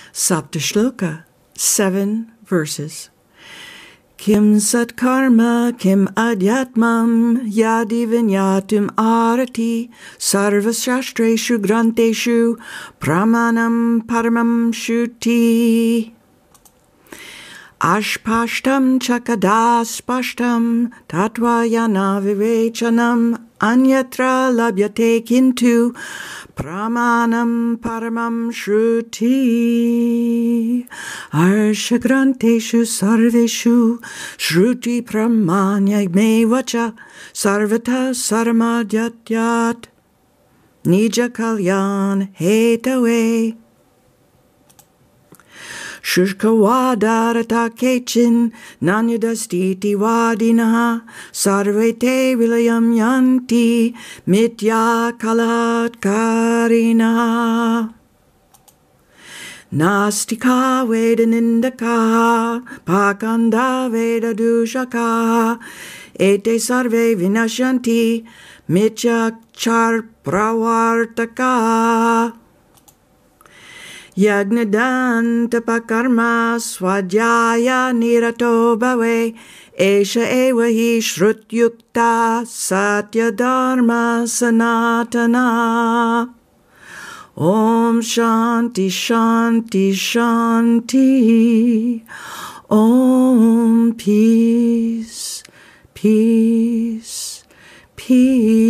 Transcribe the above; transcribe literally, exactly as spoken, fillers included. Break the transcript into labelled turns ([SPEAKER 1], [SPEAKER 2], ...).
[SPEAKER 1] SAPTA SHLOKA, seven verses. Kim sat karma kim adhyatmam yadi vinyatum arati sarvasastreshu granteshu pramanam paramam shuti. Ashpashtam chakadaspashtam tatvayana vivechanam anyatra labhyate kintu pramanam paramam shruti. Arshagranteshu sarveshu shruti pramanya me vacha sarvata sarmadyatyat nija kalyan hetave. Shushkawadarata kechin nanyadastiti vadinaha sarvete vilayam yanti mitya kalatkarina. Nastika veda nindaka pakanda veda dushaka ete sarve vinashanti mitya char pravartaka. Yagnadanta pakarma swadhyaya nirato bhave esha eva hi shrutyukta satya dharma sanatana. Om shanti shanti shanti. Om peace, peace, peace.